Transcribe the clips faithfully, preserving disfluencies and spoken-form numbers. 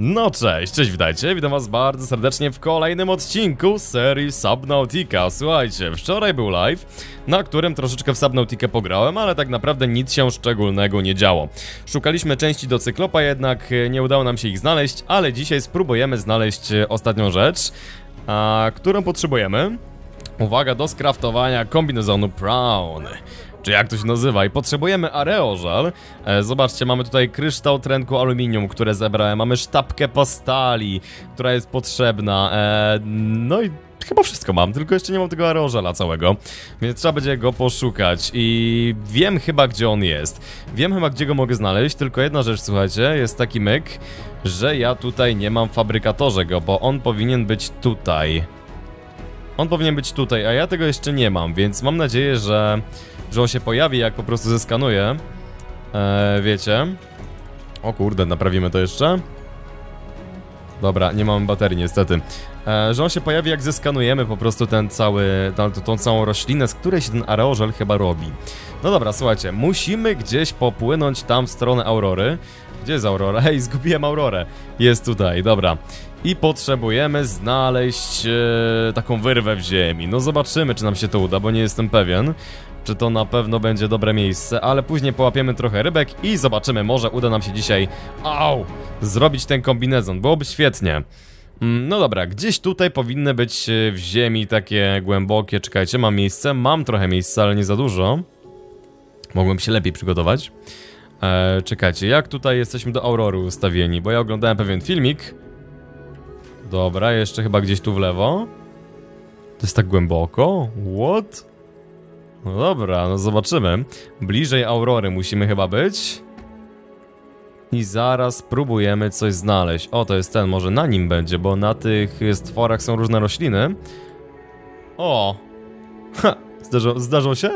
No cześć, cześć, witajcie, witam was bardzo serdecznie w kolejnym odcinku serii Subnautica. Słuchajcie, wczoraj był live, na którym troszeczkę w Subnautikę pograłem, ale tak naprawdę nic się szczególnego nie działo. Szukaliśmy części do Cyklopa, jednak nie udało nam się ich znaleźć, ale dzisiaj spróbujemy znaleźć ostatnią rzecz, a, którą potrzebujemy. Uwaga, do skraftowania kombinezonu Brown, czy jak to się nazywa, i potrzebujemy areożal. E, zobaczcie, mamy tutaj kryształ, tlenku, aluminium, które zebrałem, mamy sztabkę postali, która jest potrzebna, e, no i chyba wszystko mam, tylko jeszcze nie mam tego areożala całego, więc trzeba będzie go poszukać i wiem chyba, gdzie on jest. Wiem chyba, gdzie go mogę znaleźć, tylko jedna rzecz, słuchajcie, jest taki myk, że ja tutaj nie mam w fabrykatorze go, bo on powinien być tutaj. On powinien być tutaj, a ja tego jeszcze nie mam, więc mam nadzieję, że, że on się pojawi, jak po prostu zeskanuję. Eee, wiecie. O kurde, naprawimy to jeszcze. Dobra, nie mamy baterii niestety. Eee, że on się pojawi, jak zeskanujemy po prostu ten cały, tą, tą całą roślinę, z której się ten areożel chyba robi. No dobra, słuchajcie, musimy gdzieś popłynąć tam w stronę Aurory. Gdzie jest Aurora? Hej, zgubiłem Aurorę. Jest tutaj, dobra. I potrzebujemy znaleźć e, taką wyrwę w ziemi. No zobaczymy, czy nam się to uda, bo nie jestem pewien, czy to na pewno będzie dobre miejsce, ale później połapiemy trochę rybek i zobaczymy, może uda nam się dzisiaj, au, zrobić ten kombinezon. Byłoby świetnie. Mm, no dobra, gdzieś tutaj powinny być w ziemi takie głębokie, czekajcie, mam miejsce, mam trochę miejsca, ale nie za dużo. Mogłem się lepiej przygotować. E, czekajcie, jak tutaj jesteśmy do Aurory ustawieni, bo ja oglądałem pewien filmik. Dobra, jeszcze chyba gdzieś tu w lewo. To jest tak głęboko? What? No dobra, no zobaczymy. Bliżej Aurory musimy chyba być. I zaraz spróbujemy coś znaleźć. O, to jest ten, może na nim będzie, bo na tych stworach są różne rośliny. O! Ha! Zdarzą, zdarzą się?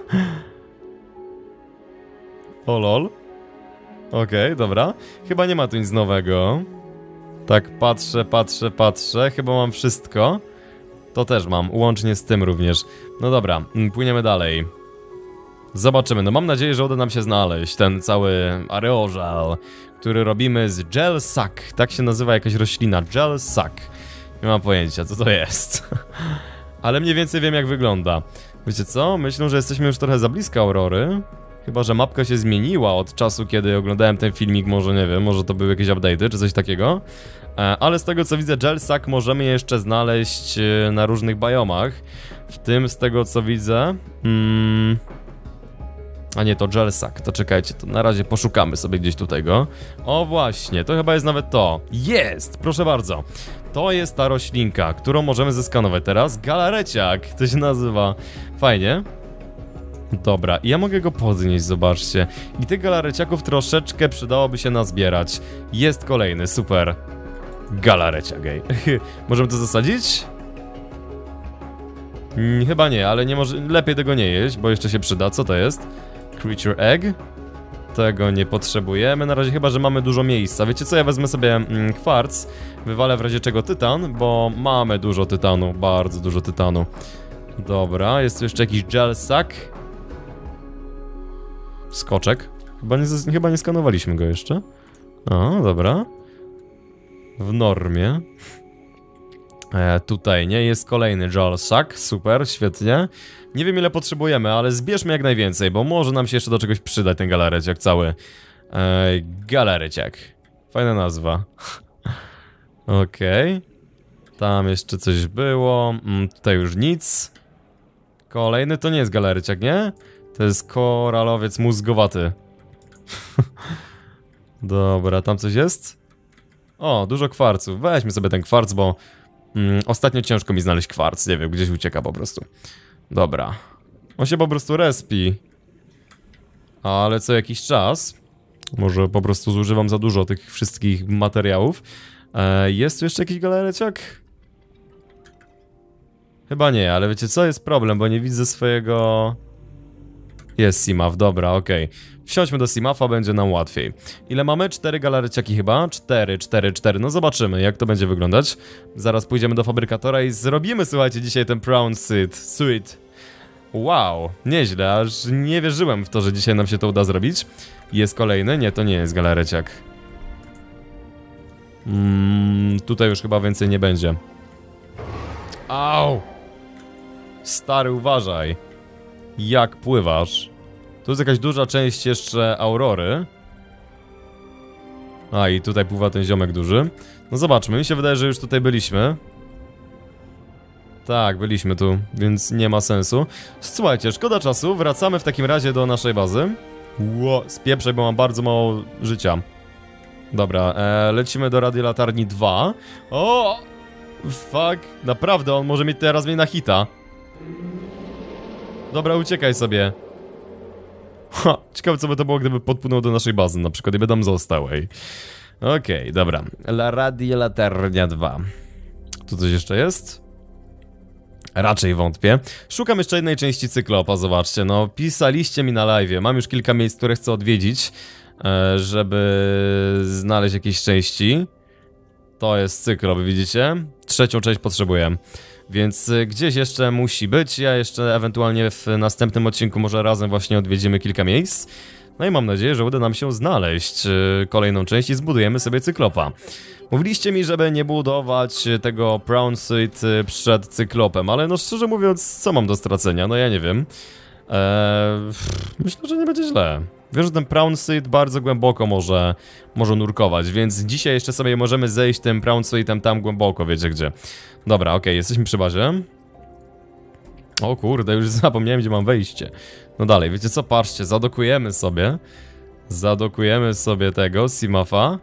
O lol. Okej, okay, dobra. Chyba nie ma tu nic nowego. Tak, patrzę, patrzę, patrzę. Chyba mam wszystko. To też mam, łącznie z tym również. No dobra, płyniemy dalej. Zobaczymy, no mam nadzieję, że uda nam się znaleźć ten cały areożal, który robimy z gel sack. Tak się nazywa jakaś roślina, gel sack. Nie mam pojęcia, co to jest. Ale mniej więcej wiem, jak wygląda. Wiecie co? Myślę, że jesteśmy już trochę za blisko Aurory. Chyba że mapka się zmieniła od czasu, kiedy oglądałem ten filmik, może nie wiem, może to były jakieś update'y czy coś takiego. Ale z tego co widzę, gel sack możemy jeszcze znaleźć na różnych biomach. W tym z tego co widzę... Hmm... A nie, to gel sack, to czekajcie, to na razie poszukamy sobie gdzieś tutaj go. O właśnie, to chyba jest nawet to. Jest! Proszę bardzo. To jest ta roślinka, którą możemy zeskanować teraz. Galareciak, to się nazywa. Fajnie. Dobra, ja mogę go podnieść, zobaczcie. I tych galareciaków troszeczkę przydałoby się nazbierać. Jest kolejny, super. Galareciak, ej. Możemy to zasadzić? Hmm, chyba nie, ale nie może... lepiej tego nie jeść, bo jeszcze się przyda. Co to jest? Creature egg? Tego nie potrzebujemy, na razie chyba, że mamy dużo miejsca. Wiecie co, ja wezmę sobie mm, kwarc, wywalę w razie czego tytan, bo mamy dużo tytanu, bardzo dużo tytanu. Dobra, jest tu jeszcze jakiś gel sack. Skoczek. Chyba nie, chyba nie skanowaliśmy go jeszcze. O, dobra. W normie. E, tutaj nie jest kolejny gel sack. Super, świetnie. Nie wiem ile potrzebujemy, ale zbierzmy jak najwięcej, bo może nam się jeszcze do czegoś przydać ten galareciak cały. E, galareciak. Fajna nazwa. Okej. Okay. Tam jeszcze coś było. Mm, tutaj już nic. Kolejny to nie jest galareciak, nie? To jest koralowiec mózgowaty. Dobra, tam coś jest? O, dużo kwarców. Weźmy sobie ten kwarc, bo mm, ostatnio ciężko mi znaleźć kwarc. Nie wiem, gdzieś ucieka po prostu. Dobra. On się po prostu respi. Ale co jakiś czas, może po prostu zużywam za dużo tych wszystkich materiałów. e, Jest tu jeszcze jakiś galareciak? Chyba nie, ale wiecie co? Jest problem, bo nie widzę swojego... Jest Simaf, dobra, okej. Okay. Wsiądźmy do Simafa, będzie nam łatwiej. Ile mamy? Cztery galareciaki chyba? Cztery, cztery, cztery. No zobaczymy, jak to będzie wyglądać. Zaraz pójdziemy do fabrykatora i zrobimy, słuchajcie, dzisiaj ten Brown Suit. Suit. Wow, nieźle, aż nie wierzyłem w to, że dzisiaj nam się to uda zrobić. Jest kolejny? Nie, to nie jest galareciak. Mm, tutaj już chyba więcej nie będzie. Au! Stary, uważaj. Jak pływasz? Tu jest jakaś duża część jeszcze Aurory. A, i tutaj pływa ten ziomek duży. No zobaczmy, mi się wydaje, że już tutaj byliśmy. Tak, byliśmy tu, więc nie ma sensu. Słuchajcie, szkoda czasu, wracamy w takim razie do naszej bazy. Ło, spieprzaj, bo mam bardzo mało życia. Dobra, e, lecimy do radiolatarni dwa. O! Fuck, naprawdę, on może mieć teraz mnie na hita. Dobra, uciekaj sobie. Ha, ciekawe co by to było, gdyby podpłynął do naszej bazy, na przykład, i by tam został, ej. Okej, okay, dobra. La radiolatarnia dwa. Tu coś jeszcze jest? Raczej wątpię. Szukam jeszcze jednej części Cyklopa, zobaczcie, no pisaliście mi na live'ie, mam już kilka miejsc, które chcę odwiedzić, e, żeby znaleźć jakieś części. To jest Cyklop, widzicie? Trzecią część potrzebuję. Więc y, gdzieś jeszcze musi być, ja jeszcze ewentualnie w następnym odcinku może razem właśnie odwiedzimy kilka miejsc. No i mam nadzieję, że uda nam się znaleźć y, kolejną część i zbudujemy sobie Cyklopa. Mówiliście mi, żeby nie budować tego Prawn Suit przed Cyklopem, ale no szczerze mówiąc, co mam do stracenia? No ja nie wiem. Eee, myślę, że nie będzie źle. Wiem, że ten Prawn Suit bardzo głęboko może, może nurkować, więc dzisiaj jeszcze sobie możemy zejść tym Prawn Suitem tam głęboko, wiecie gdzie. Dobra, okej, okay, jesteśmy przy bazie. O kurde, już zapomniałem, gdzie mam wejście. No dalej, wiecie co? Patrzcie, zadokujemy sobie. Zadokujemy sobie tego Simafa.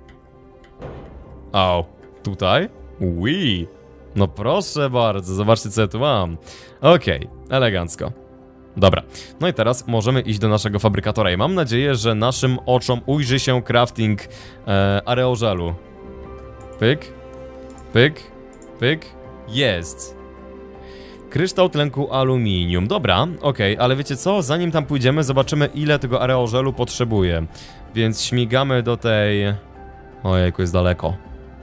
Au, tutaj? Ui. No proszę bardzo, zobaczcie co ja tu mam. Okej, okay, elegancko. Dobra, no i teraz możemy iść do naszego fabrykatora i mam nadzieję, że naszym oczom ujrzy się crafting e, areożelu. Pyk, pyk, pyk, jest. Kryształ tlenku aluminium, dobra, okej, okay, ale wiecie co, zanim tam pójdziemy, zobaczymy ile tego areożelu potrzebuje. Więc śmigamy do tej... Ojejku, jest daleko.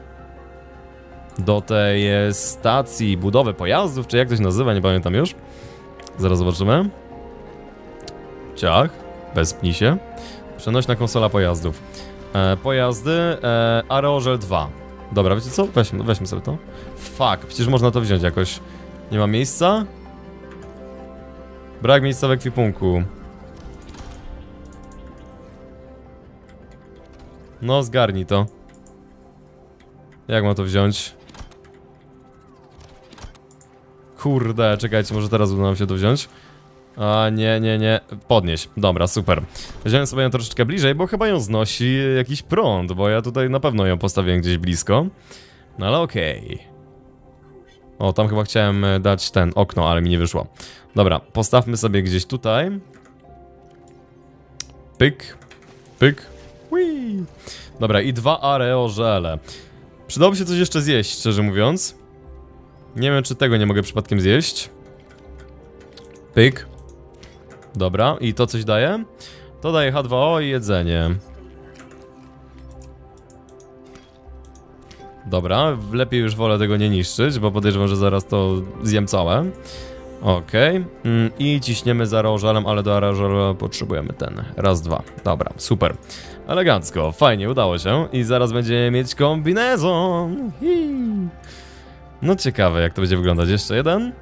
Do tej stacji budowy pojazdów, czy jak to się nazywa, nie pamiętam już. Zaraz zobaczymy. Ciach, wespnij się. Przenośna konsola pojazdów. E, pojazdy, e, areożel dwa. Dobra, wiecie co? Weźmy, weźmy sobie to. Fuck, przecież można to wziąć jakoś. Nie ma miejsca? Brak miejsca w ekwipunku. No, zgarnij to. Jak mam to wziąć? Kurde, czekajcie, może teraz uda nam się to wziąć. A nie, nie, nie, podnieś. Dobra, super. Weźmiemy sobie ją troszeczkę bliżej, bo chyba ją znosi jakiś prąd, bo ja tutaj na pewno ją postawiłem gdzieś blisko. No ale okej. Okay. O, tam chyba chciałem dać ten okno, ale mi nie wyszło. Dobra, postawmy sobie gdzieś tutaj. Pyk, pyk. Whee. Dobra, i dwa areożele. Przydałoby się coś jeszcze zjeść, szczerze mówiąc. Nie wiem, czy tego nie mogę przypadkiem zjeść. Pyk. Dobra, i to coś daje? To daje H dwa O i jedzenie. Dobra, lepiej już wolę tego nie niszczyć, bo podejrzewam, że zaraz to zjem całe. Okej. Okay. Mm, I ciśniemy za areożelem, ale do areożelu potrzebujemy ten. Raz, dwa. Dobra, super. Elegancko, fajnie, udało się. I zaraz będziemy mieć kombinezon. Hii. No ciekawe, jak to będzie wyglądać. Jeszcze jeden.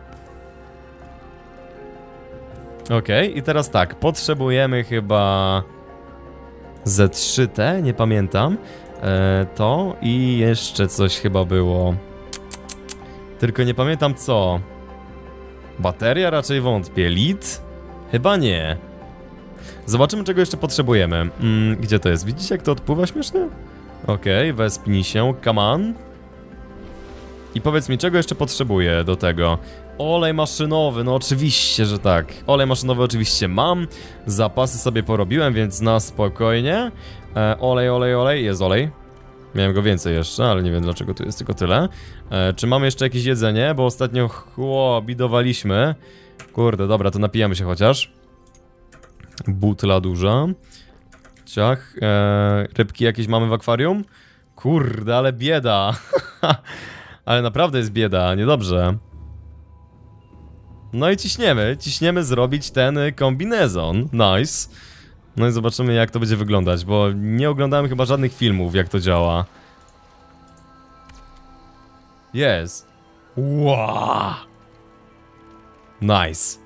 Okej, okay, i teraz tak, potrzebujemy chyba Z trzy T, nie pamiętam. E, to i jeszcze coś chyba było. Tylko nie pamiętam co. Bateria raczej wątpię. Lit? Chyba nie. Zobaczymy, czego jeszcze potrzebujemy. Mm, gdzie to jest? Widzicie, jak to odpływa śmiesznie? Okej, okay, wespnij się, come on. I powiedz mi, czego jeszcze potrzebuję do tego? Olej maszynowy, no oczywiście, że tak. Olej maszynowy oczywiście mam. Zapasy sobie porobiłem, więc na spokojnie. E, olej, olej, olej, jest olej. Miałem go więcej jeszcze, ale nie wiem dlaczego tu jest tylko tyle. E, czy mamy jeszcze jakieś jedzenie? Bo ostatnio chło, bidowaliśmy. Kurde, dobra, to napijamy się chociaż. Butla duża. Ciach. E, rybki jakieś mamy w akwarium? Kurde, ale bieda. Ale naprawdę jest bieda, niedobrze. No i ciśniemy, ciśniemy zrobić ten kombinezon. Nice. No i zobaczymy, jak to będzie wyglądać, bo nie oglądałem chyba żadnych filmów, jak to działa. Jest. Wow. Nice.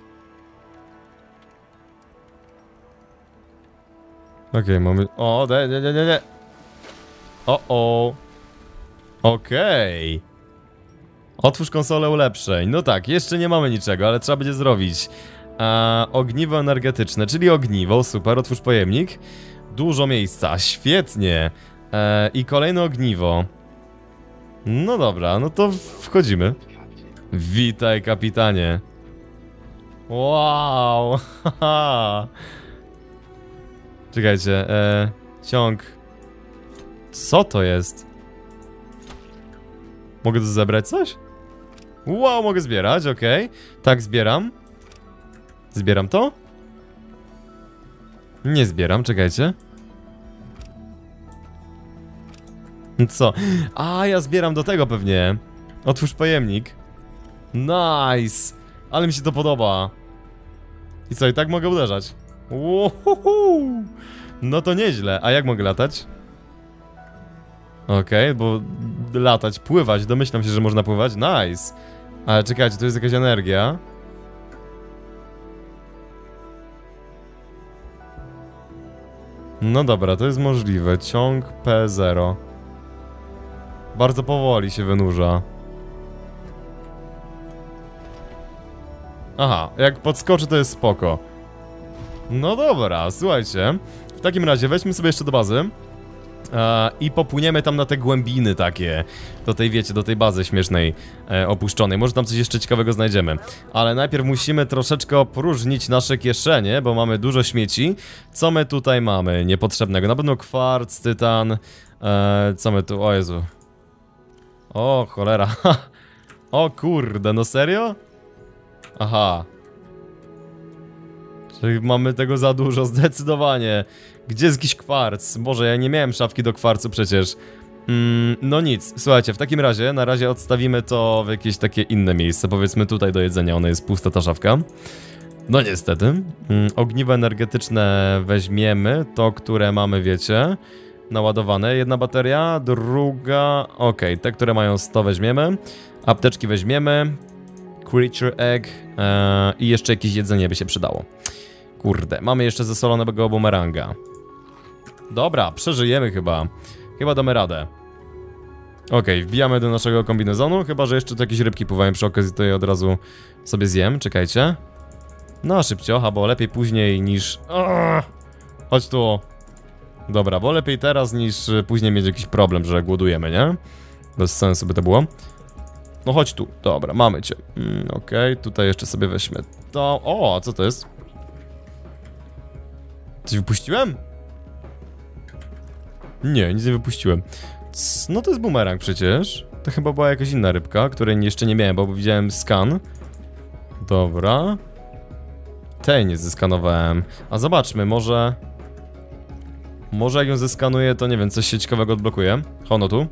Okej, okay, mamy... O, nie, nie, nie, nie. O, o. Okej. Okay. Otwórz konsolę ulepszeń. No tak, jeszcze nie mamy niczego, ale trzeba będzie zrobić. A, ogniwo energetyczne, czyli ogniwo, super, otwórz pojemnik. Dużo miejsca, świetnie. E, I kolejne ogniwo. No dobra, no to wchodzimy. Witaj, kapitanie. Wow. Czekajcie, e, ciąg. Co to jest? Mogę tu zebrać coś? Wow, mogę zbierać, okej. Okay. Tak, zbieram. Zbieram to? Nie zbieram, czekajcie. Co? A, ja zbieram do tego pewnie. Otwórz pojemnik. Nice. Ale mi się to podoba. I co, i tak mogę uderzać? Uhuhu. No to nieźle. A jak mogę latać? Okej, okay, bo latać, pływać, domyślam się, że można pływać. Nice. Ale czekajcie, to jest jakaś energia. No dobra, to jest możliwe. Ciąg P zero. Bardzo powoli się wynurza. Aha, jak podskoczy, to jest spoko. No dobra, słuchajcie. W takim razie weźmy sobie jeszcze do bazy. E, I popłyniemy tam na te głębiny takie. Do tej, wiecie, do tej bazy śmiesznej, e, opuszczonej. Może tam coś jeszcze ciekawego znajdziemy. Ale najpierw musimy troszeczkę opróżnić nasze kieszenie, bo mamy dużo śmieci. Co my tutaj mamy niepotrzebnego? Na pewno kwarc, tytan. E, co my tu? O Jezu. O cholera. O kurde, no serio? Aha. Czyli mamy tego za dużo, zdecydowanie. Gdzie jest jakiś kwarc? Boże, ja nie miałem szafki do kwarcu przecież. Mm, no nic, słuchajcie, w takim razie, na razie odstawimy to w jakieś takie inne miejsce. Powiedzmy tutaj do jedzenia, ona jest pusta ta szafka. No niestety. Mm, ogniwo energetyczne weźmiemy, to które mamy, wiecie, naładowane. Jedna bateria, druga... Okej, okay, te, które mają sto weźmiemy. Apteczki weźmiemy. Creature egg ee, i jeszcze jakieś jedzenie by się przydało. Kurde, mamy jeszcze zasolonego bumeranga. Dobra, przeżyjemy chyba. Chyba damy radę. Okej, okay, wbijamy do naszego kombinezonu, chyba że jeszcze tu jakieś rybki pływają przy okazji, to je od razu sobie zjem, czekajcie. No szybciocha, bo lepiej później niż... Aaaa! Chodź tu. Dobra, bo lepiej teraz niż później mieć jakiś problem, że głodujemy, nie? Bez sensu by to było. No chodź tu, dobra, mamy cię. mm, Okej, okay. Tutaj jeszcze sobie weźmy to. O, co to jest? Coś wypuściłem? Nie, nic nie wypuściłem. No to jest bumerang przecież. To chyba była jakaś inna rybka, której jeszcze nie miałem, bo widziałem skan. Dobra. Tej nie zeskanowałem. A zobaczmy, może... Może jak ją zeskanuję, to nie wiem, coś się ciekawego odblokuje. Hono tu.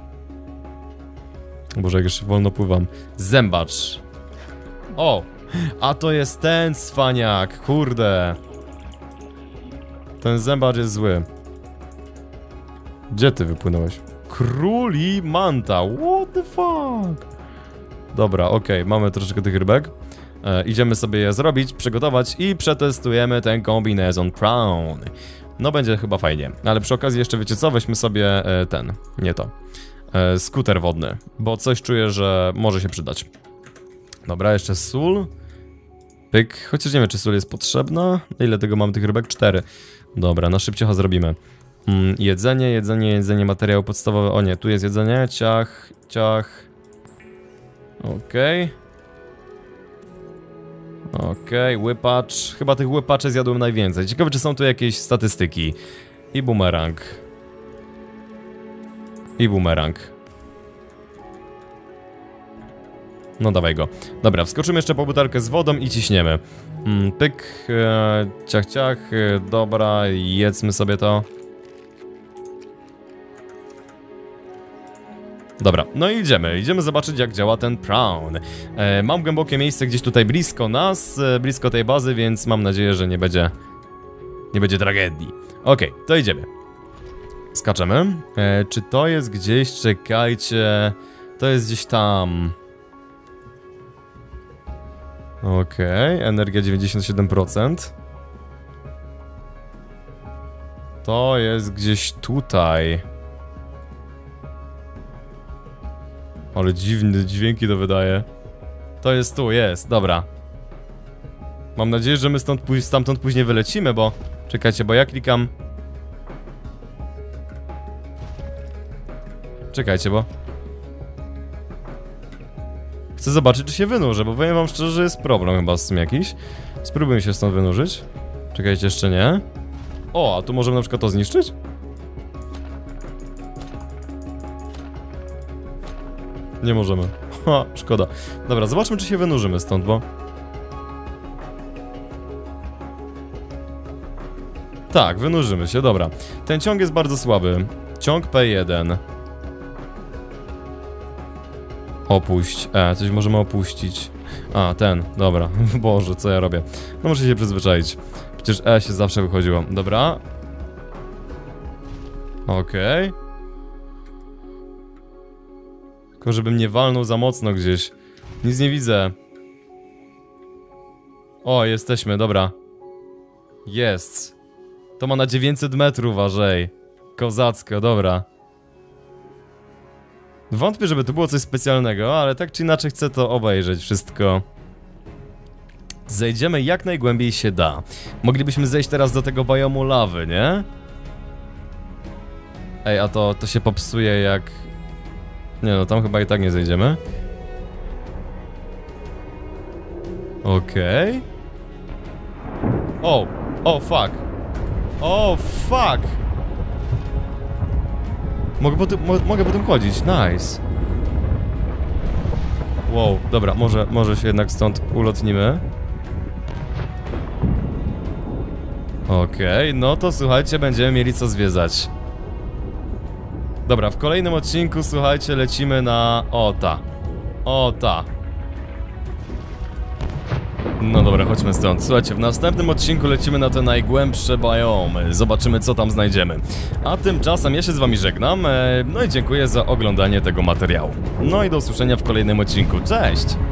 Boże, jak jeszcze wolno pływam. Zębacz. O! A to jest ten cwaniak, kurde. Ten zębacz jest zły. Gdzie ty wypłynąłeś? Króli manta, what the fuck? Dobra, okej, okay, mamy troszeczkę tych rybek. e, Idziemy sobie je zrobić, przygotować i przetestujemy ten kombinezon prawn. No będzie chyba fajnie. Ale przy okazji jeszcze wiecie co? Weźmy sobie e, ten, nie to e, skuter wodny, bo coś czuję, że może się przydać. Dobra, jeszcze sól. Pyk, chociaż nie wiem, czy sól jest potrzebna. Ile tego mamy tych rybek? Cztery. Dobra, na szybciucha zrobimy. Mm, jedzenie, jedzenie, jedzenie, materiał podstawowy. O nie, tu jest jedzenie, ciach, ciach. Okej. Okay. Okej, okay, łypacz. Chyba tych łypaczy zjadłem najwięcej. Ciekawe, czy są tu jakieś statystyki. I bumerang. I bumerang. No dawaj go. Dobra, wskoczymy jeszcze po butelkę z wodą i ciśniemy. Mm, pyk, e, ciach, ciach, e, dobra, jedzmy sobie to. Dobra, no i idziemy, idziemy zobaczyć jak działa ten prawn. e, Mam głębokie miejsce gdzieś tutaj blisko nas, e, blisko tej bazy, więc mam nadzieję, że nie będzie Nie będzie tragedii. Okej, okay, to idziemy. Skaczemy. e, Czy to jest gdzieś, czekajcie... To jest gdzieś tam. Okej, okay. Energia dziewięćdziesiąt siedem procent. To jest gdzieś tutaj. Ale dziwne dźwięki to wydaje. To jest tu, jest, dobra. Mam nadzieję, że my stąd, stamtąd później wylecimy, bo... Czekajcie, bo ja klikam... Czekajcie, bo... Chcę zobaczyć, czy się wynurzę, bo powiem wam szczerze, że jest problem chyba z tym jakiś. Spróbujmy się stąd wynurzyć. Czekajcie, jeszcze nie. O, a tu możemy na przykład to zniszczyć? Nie możemy. Ha, szkoda. Dobra, zobaczmy, czy się wynurzymy stąd, bo... Tak, wynurzymy się, dobra. Ten ciąg jest bardzo słaby. Ciąg P jeden. Opuść. E, coś możemy opuścić. A, ten, dobra. Boże, co ja robię? No muszę się przyzwyczaić. Przecież E się zawsze wychodziło. Dobra. Okej. Okay. Tylko żebym nie walnął za mocno gdzieś. Nic nie widzę. O, jesteśmy, dobra. Jest. To ma na dziewięćset metrów, uważaj. Kozacko, dobra. Wątpię, żeby to było coś specjalnego, ale tak czy inaczej chcę to obejrzeć wszystko. Zejdziemy jak najgłębiej się da. Moglibyśmy zejść teraz do tego biomu lawy, nie? Ej, a to, to się popsuje jak... Nie no, tam chyba i tak nie zejdziemy. Okej. Okay. O, o fuck. O fuck. Mogę po tym, mo mogę po tym chodzić, nice. Wow, dobra, może, może się jednak stąd ulotnimy. Okej, okay, no to słuchajcie, będziemy mieli co zwiedzać. Dobra, w kolejnym odcinku, słuchajcie, lecimy na... O, ta. O, ta. No dobra, chodźmy stąd. Słuchajcie, w następnym odcinku lecimy na te najgłębsze biomy. Zobaczymy, co tam znajdziemy. A tymczasem ja się z wami żegnam. No i dziękuję za oglądanie tego materiału. No i do usłyszenia w kolejnym odcinku. Cześć!